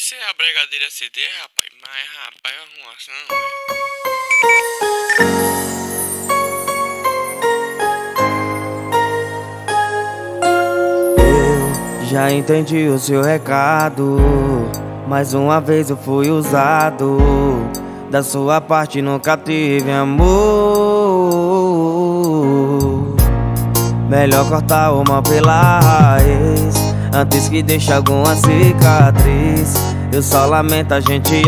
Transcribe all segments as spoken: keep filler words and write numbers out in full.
Isso é a Brigadeira C D, rapaz. Mas, rapaz, é arrumação. Eu já entendi o seu recado. Mais uma vez eu fui usado. Da sua parte nunca tive amor. Melhor cortar o mal pela raiz antes que deixe alguma cicatriz. Eu só lamento, a gente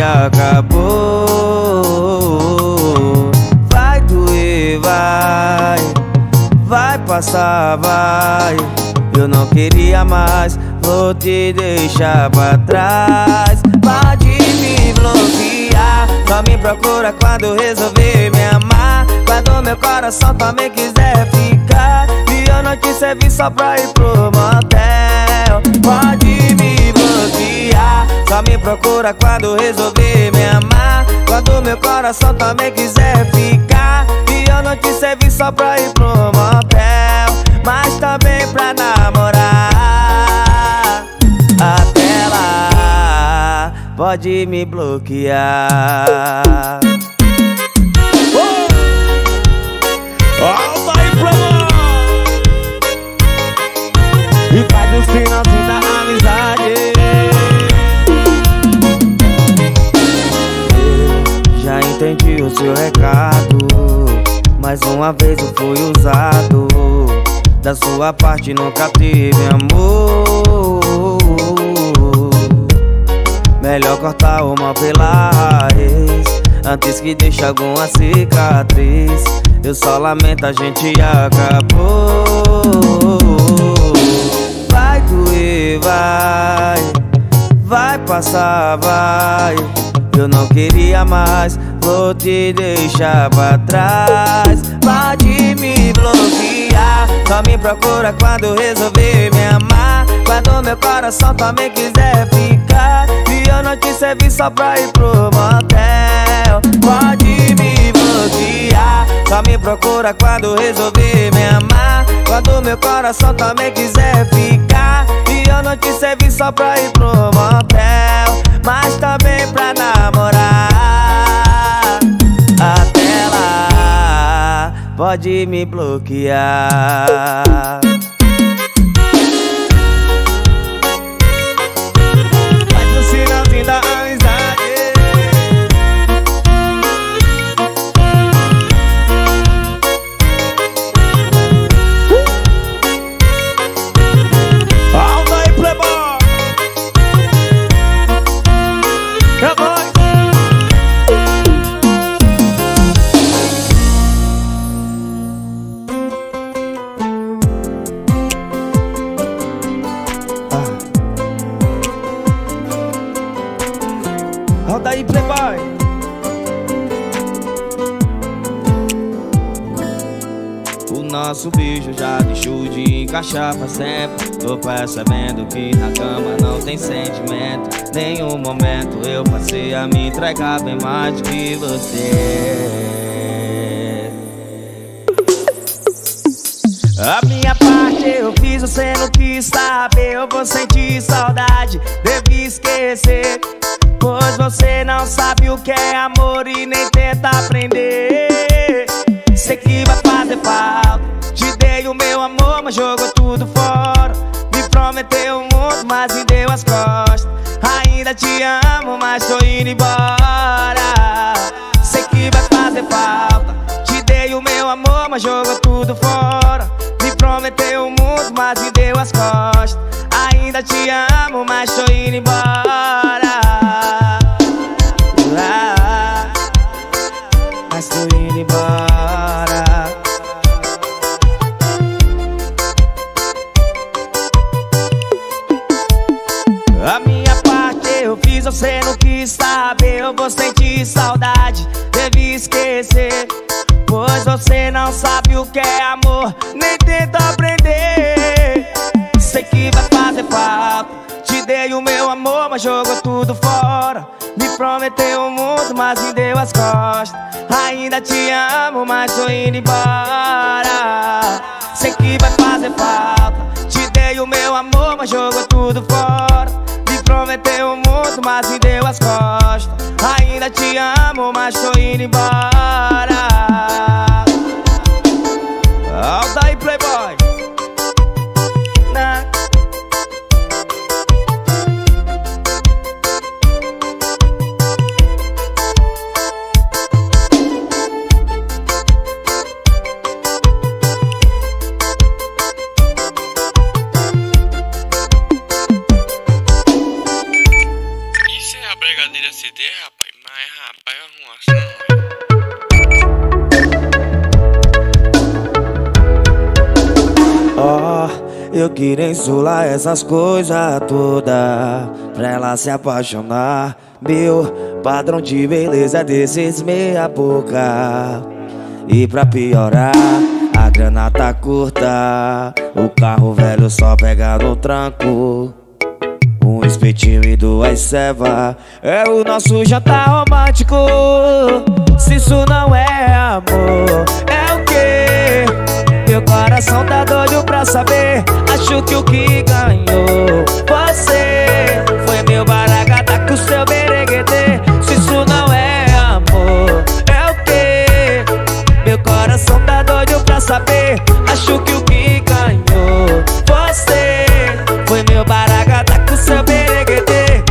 acabou. Vai doer, vai, vai passar, vai. Eu não queria mais, vou te deixar pra trás. Pode me bloquear, só me procura quando resolver me amar. Quando meu coração também quiser ficar, e eu não te servi só pra ir pro motel. Pode me bloquear, só me procura quando resolver me amar. Quando meu coração também quiser ficar, e eu não te servi só pra ir pro motel, mas também pra namorar. Até lá, pode me bloquear. Alta aí pra lá! E faz os finalzinhos da amizade. Eu já entendi o seu recado. Mais uma vez eu fui usado. Da sua parte nunca tive amor. Melhor cortar o mal pela raiz antes que deixe alguma cicatriz. Eu só lamento, a gente acabou. Vai doer, vai, vai passar, vai. Eu não queria mais, vou te deixar pra trás. Pode me bloquear, só me procura quando resolver me amar. Quando meu coração também quiser ficar, e eu não te servi só pra ir pro motel. Pode me bloquear, só me procura quando resolver me amar. Quando meu coração também quiser ficar, e eu não te servi só pra ir pro motel, mas também pra namorar. Até lá, pode me bloquear. Faz o sinalzinho da amizade. Alta aí, playboy! É nóis! Roda aí, playboy. O nosso beijo já deixou de encaixar pra sempre. Tô percebendo que na cama não tem sentimento. Nenhum momento eu passei a me entregar bem mais do que você. A minha parte eu fiz, você não quis saber. Eu vou sentir saudade, devi esquecer. Pois você não sabe o que é amor e nem tenta aprender. Sei que vai fazer falta, te dei o meu amor, mas jogou tudo fora. Me prometeu o mundo, mas me deu as costas. Ainda te amo, mas tô indo embora. Sei que vai fazer falta, te dei o meu amor, mas jogou tudo fora. Me prometeu o mundo, mas me deu as costas. Ainda te amo, mas tô indo embora. Ah, mas tô indo embora. A minha parte eu fiz, você não quis saber. Eu vou sentir saudade, devi esquecer. Pois você não sabe o que é amor, nem tenta aprender. Sei que vai fazer falta, te dei o meu amor, mas jogou tudo fora. Me prometeu o mundo, mas me deu as costas. Ainda te amo, mas tô indo embora. Sei que vai fazer falta, te dei o meu amor, mas jogou tudo fora. Me prometeu prometeu muito, mas me deu as costas. Ainda te amo, mas tô indo embora. Alta aí, playboy. Na. Isso é a brigadeira C D, rapaz. Mas, rapaz, arrumação. Ó, oh, eu queria insular essas coisas todas pra ela se apaixonar. Meu padrão de beleza é desses meia boca. E pra piorar, a grana tá curta. O carro velho só pega no tranco. Um espetinho e duas ceva é o nosso jantar romântico. Se isso não é amor, é o quê? Meu coração tá doido pra saber. Acho que o que ganhou você foi meu baracata com seu bereguetê. Se isso não é amor, é o quê? Meu coração tá doido pra saber. Acho que o que ganhou você foi meu baracata com seu bereguetê.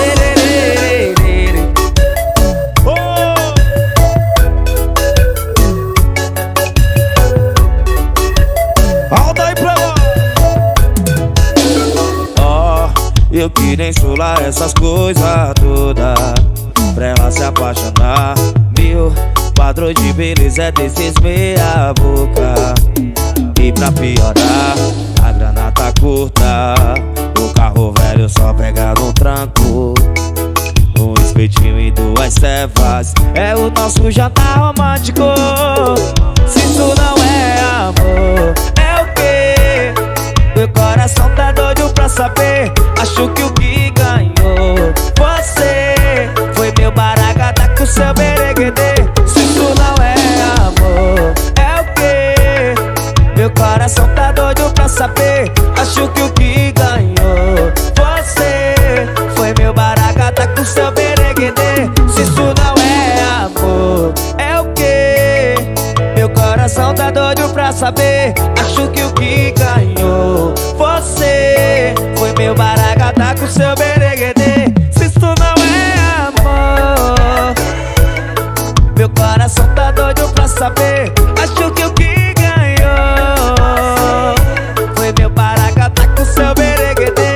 Eu queria insular essas coisas todas pra ela se apaixonar. Meu padrão de beleza é desses meia boca. E pra piorar, a grana tá curta. O carro velho só pega no tranco. Um espetinho e duas cevas é o nosso jantar romântico. Se isso não é amor, é o quê? Meu coração tá doido pra saber. Acho que o que ganhou você foi meu baracata com seu bereguetê. Se isso não é amor, é o quê? Meu coração tá doido pra saber. Acho que o que ganhou você foi meu baracata com seu bereguetê. Se isso não é amor, é o quê? Meu coração tá doido pra saber. Acho que o que ganhou você foi meu baracata com seu bereguetê. Se isso não é amor, meu coração tá doido pra saber. Acho que o que ganhou foi meu baracata com seu bereguetê.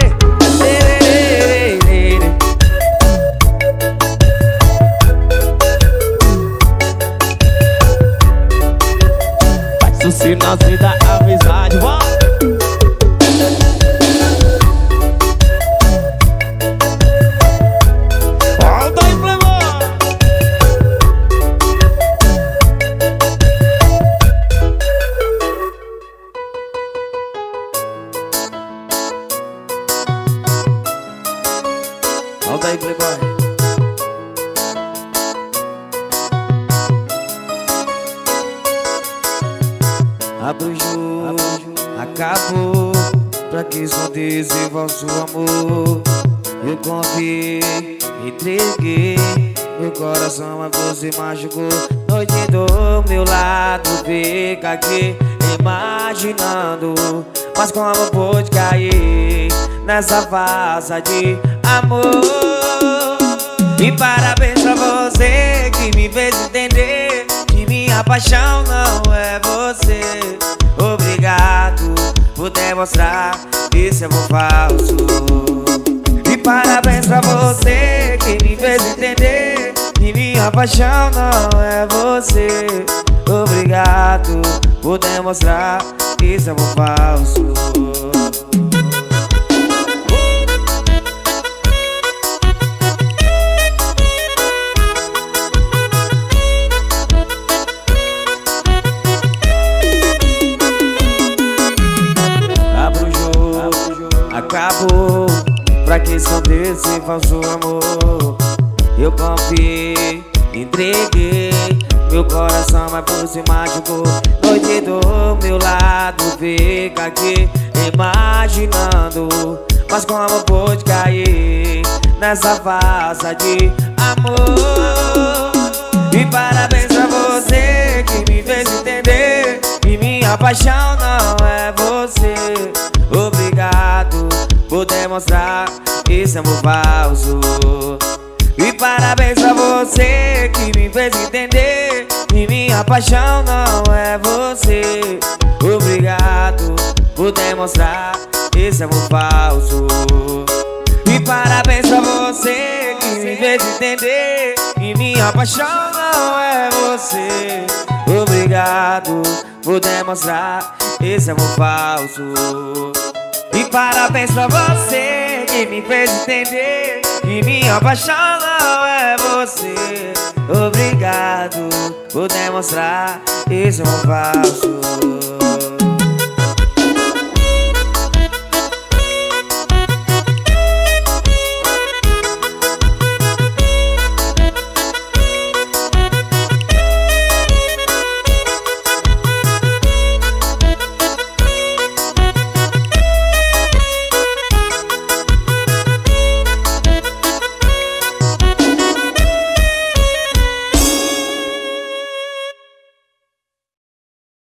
Faz o sinalzinho da amizade, vamos. Volta aí, playboy. Abro o jogo, acabou. Pra que só desse falso amor? Eu confiei, entreguei meu coração, mas você machucou. Noite do meu lado, fica aqui imaginando. Mas como pôde cair nessa farsa de amor? E parabéns pra você que me fez entender que minha paixão não é você. Obrigado por demonstrar que esse amor falso. E parabéns pra você que me fez entender que minha paixão não é você. Obrigado por demonstrar que esse amor falso. Acabou, pra que só desse falso amor? Eu confiei, entreguei meu coração, mas por se machucou. Noite do meu lado, fica aqui imaginando. Mas como pôde cair nessa farsa de amor. E parabéns pra você que me fez entender que minha paixão não é você. Obrigado por demonstrar esse amor falso. E parabéns pra você que me fez entender que minha paixão não é você. Obrigado por demonstrar esse amor falso. E parabéns pra você que me fez entender que minha paixão não é você. Obrigado por demonstrar esse amor falso. E parabéns pra você que me fez entender que minha paixão não é você. Obrigado por demonstrar esse amor falso.